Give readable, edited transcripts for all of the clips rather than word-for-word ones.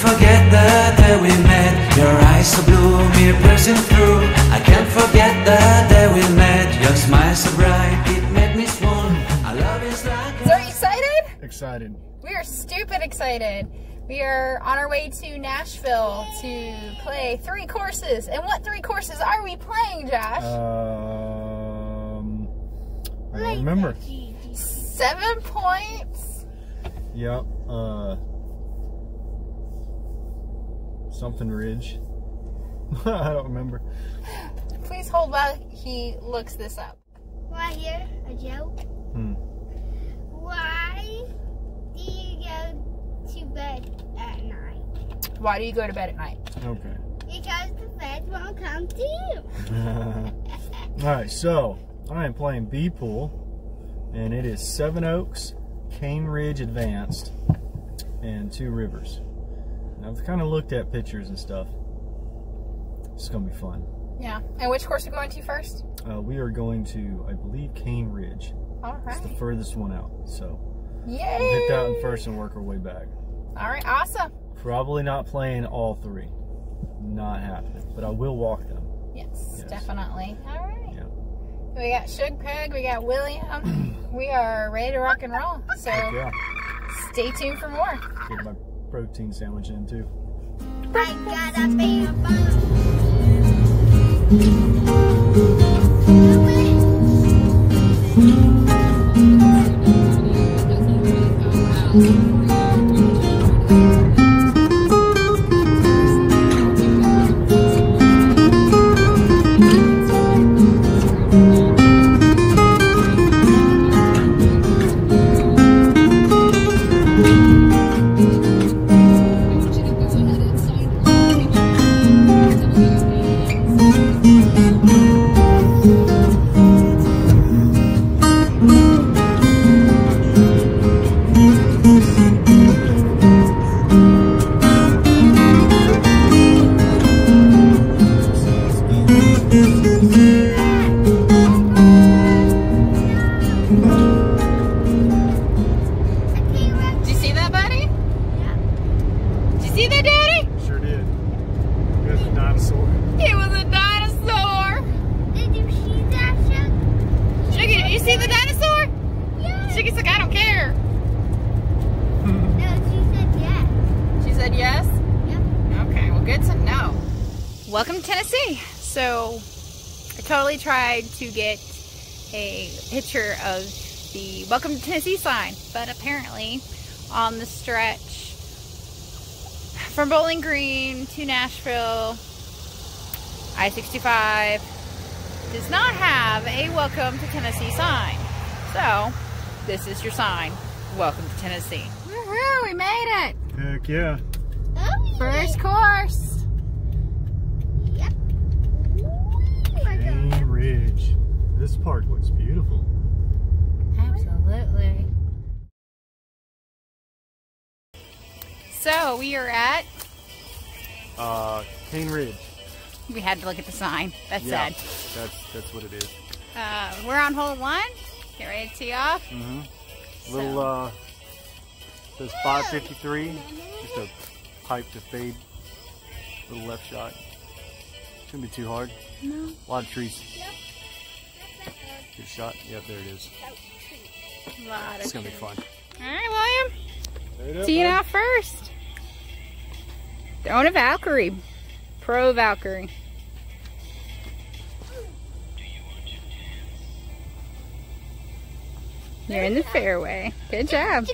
forget the day we met. Your eyes so blue, me piercing through. I can't forget the day we met. Your smile so bright, it made me swoon. Our love is like... So are you excited? Excited. We are stupid excited. We are on our way to Nashville to play 3 courses. And what 3 courses are we playing, Josh? I don't remember. 7 points. Yep. Something Ridge. I don't remember. Please hold while he looks this up. Right here, a joke. Why do you go to bed at night? Why do you go to bed at night? Okay. Because the feds won't come to you. Alright, so I am playing B pool, and it is 7 Oaks, Cane Ridge Advanced, and 2 Rivers. And I've kind of looked at pictures and stuff. It's going to be fun. Yeah. And which course are we going to first? We are going to, I believe, Cane Ridge. All right. It's the furthest one out, so yay! we'll hit that one first and work our way back. All right, awesome. Probably not playing all 3. Not happening, but I will walk them. Yes, definitely. All right. Yeah. We got Suge Peg, we got William. We are ready to rock and roll. So Yeah. stay tuned for more. Get my protein sandwich in too. I got a big Welcome to Tennessee. So I totally tried to get a picture of the Welcome to Tennessee sign, but apparently on the stretch from Bowling Green to Nashville, I-65 does not have a Welcome to Tennessee sign. So this is your sign. Welcome to Tennessee. Woohoo, we made it. Heck yeah. First course. Cane Ridge. This park looks beautiful. Absolutely. So we are at Cane Ridge. We had to look at the sign. That's Yeah, sad. that's what it is. We're on hole 1. Get ready to tee off. Little says 553. Just a pipe to fade. Little left shot. Shouldn't be too hard. No. A lot of trees. Good shot. Yep, there it is. It's gonna be fun. All right, William. Tee it off first. Throwing a Valkyrie. Pro Valkyrie. You're in the fairway. Good job.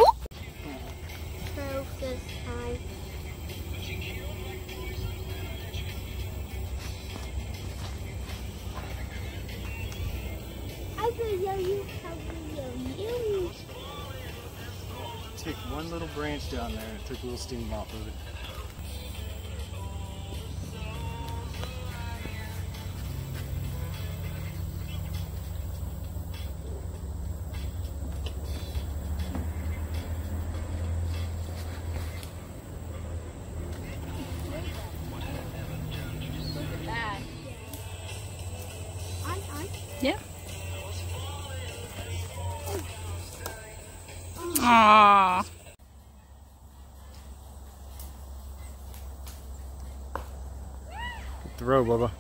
Took one little branch down there and it took a little steam off of it. Yeah. Aww. the road, Bubba.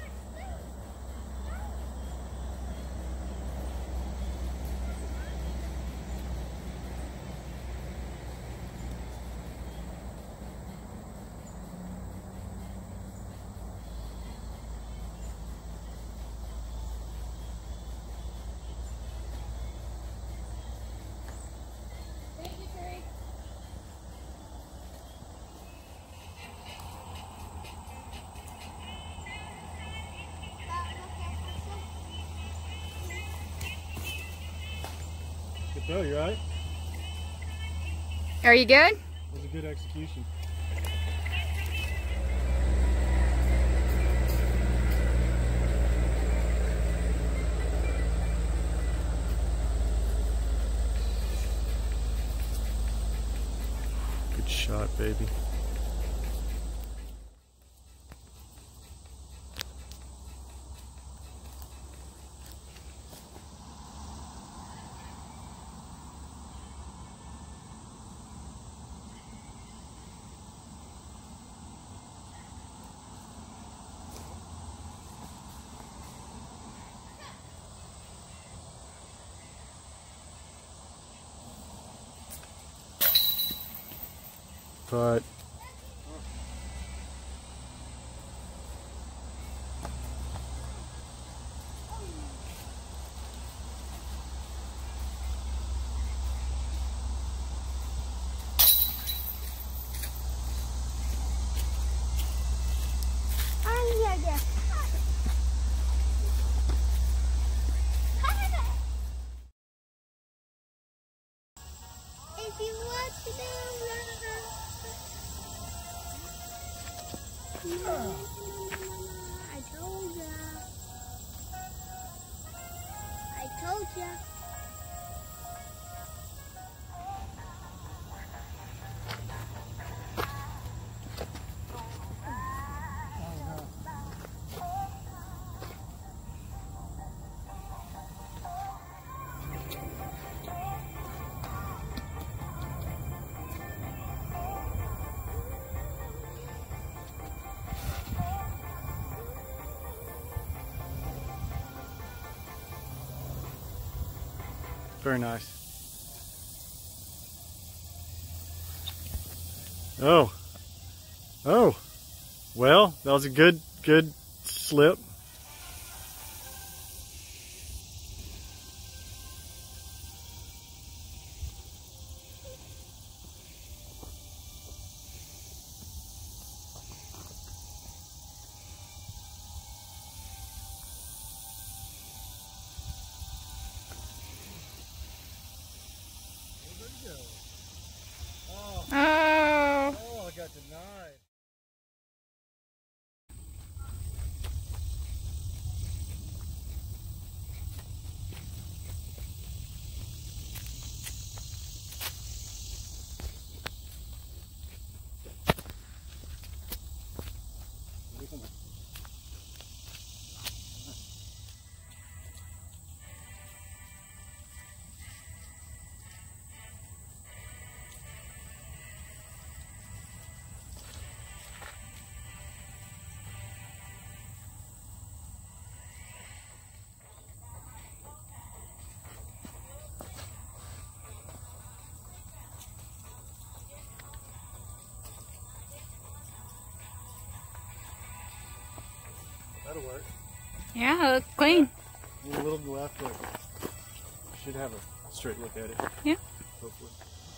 Good throw, you right? Are you good? It was a good execution. Good shot, baby. But If you want to do I told ya. I told ya. very nice. Oh. Oh. Well, that was a good slip. Oh. Oh, I got denied. That'll work. Yeah, look clean. A little to the left, but should have a straight look at it. Yeah. Hopefully.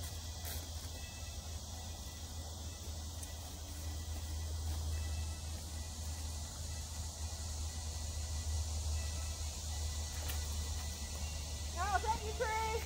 Oh, thank you, Trey.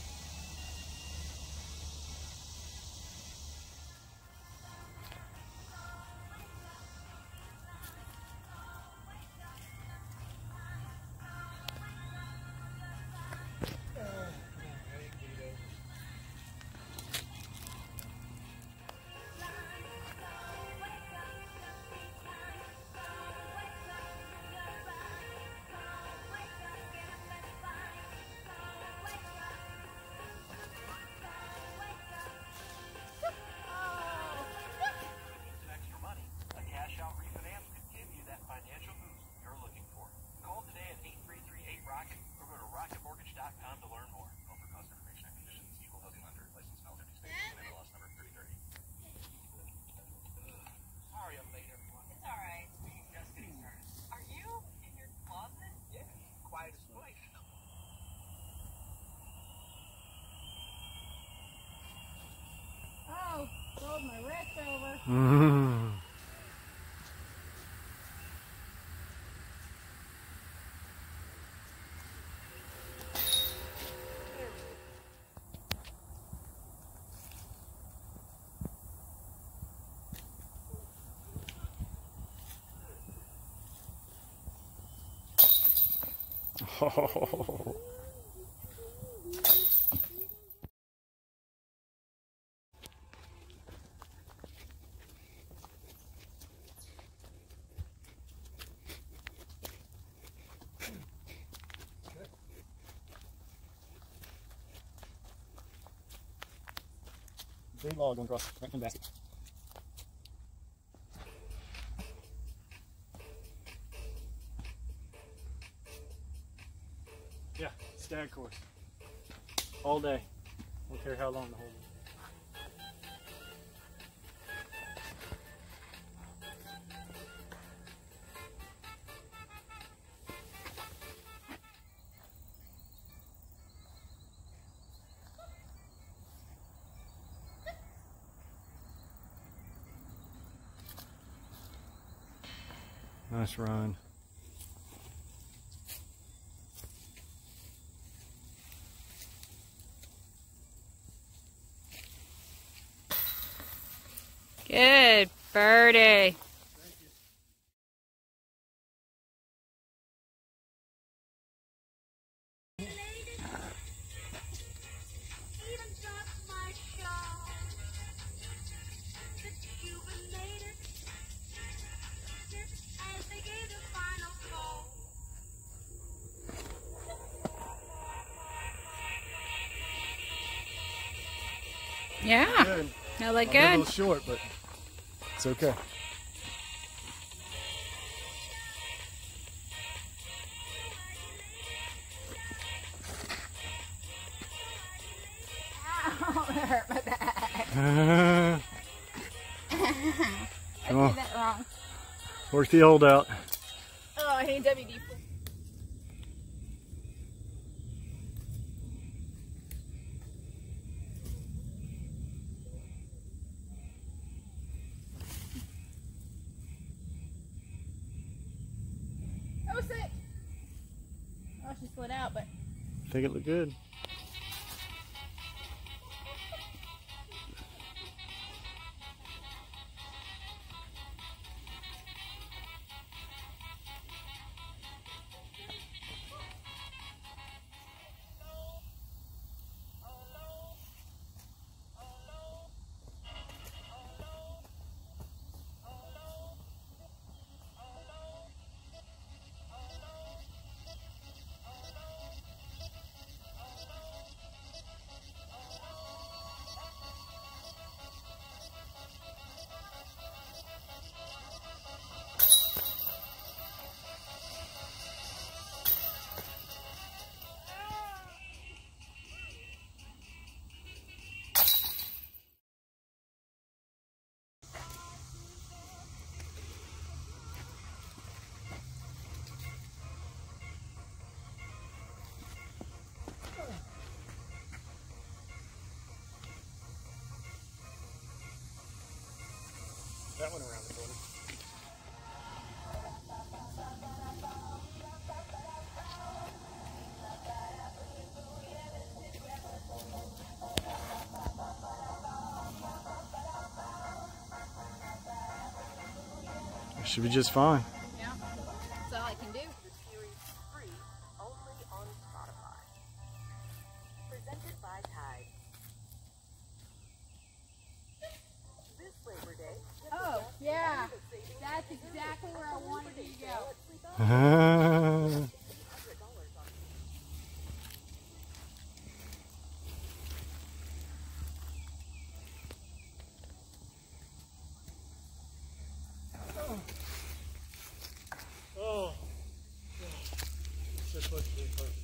over. Mm. Oh. Big log going across right in the back. Yeah, stag course. All day. Don't care how long the whole day. Nice run. Good birdie. Yeah, Good. that look A good. little short, but it's okay. Ow, that hurt my back. Come I on. did that wrong. Work the hold out. Oh, I need WD. Oh, sick. Oh, she slid out, but I think it looked good. That one around the corner. Should be just fine. yeah, that's all I can do. Series 3 only on Spotify. Presented by Tide. This Labor Day, Oh, yeah. That's exactly where I wanted you to go. $100 on Oh, so close to being perfect.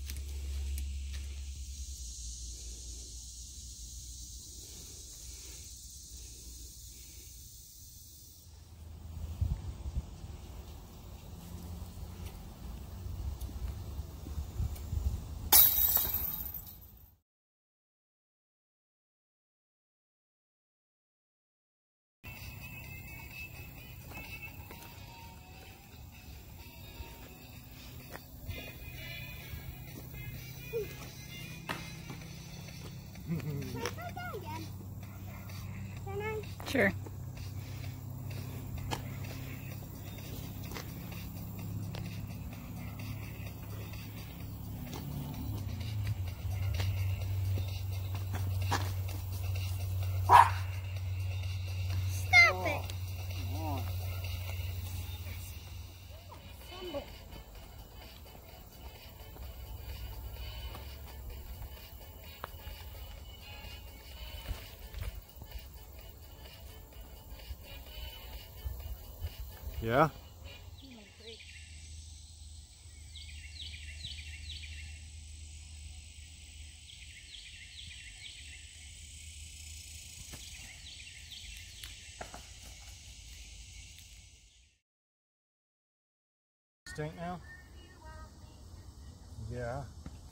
Sure. Stop it. Yeah? Stink now? Yeah.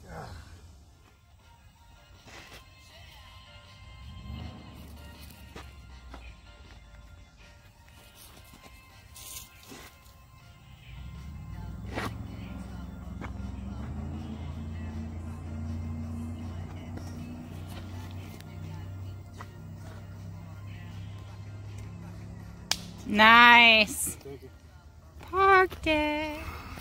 Nice. Parked it.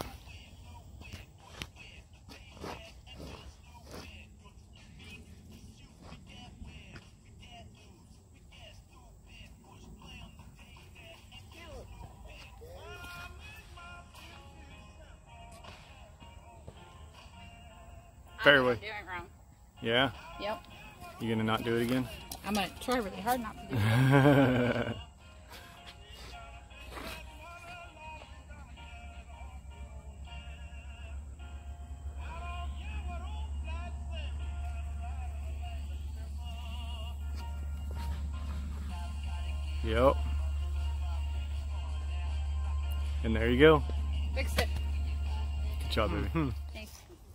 Fairway. I'm doing it wrong. Yeah? Yep. You gonna not do it again? I'm gonna try really hard not to do it. Yep. And there you go. Fixed it. Good job, baby. Thanks.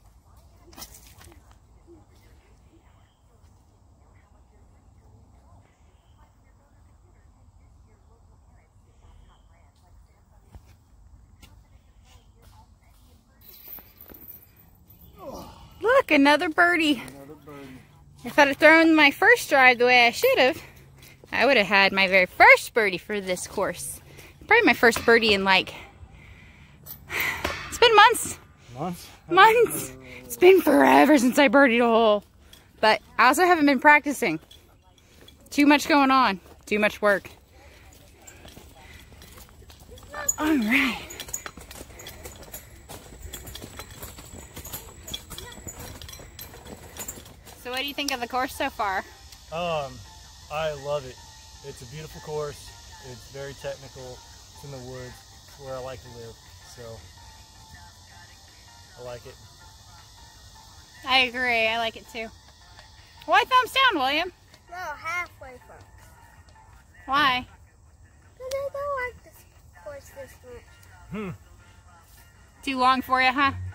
Look, another birdie. If I'd have thrown my first drive the way I should have, I would have had my very first birdie for this course. Probably my first birdie in like, it's been months. Months. It's been forever since I birdied a hole. But I also haven't been practicing. Too much going on. Too much work. All right. So what do you think of the course so far? I love it. It's a beautiful course. It's very technical. It's in the woods. It's where I like to live. So I like it. I agree. I like it too. Why thumbs down, William? No, halfway from. Why? Because I don't like this course this much. Too long for you, huh?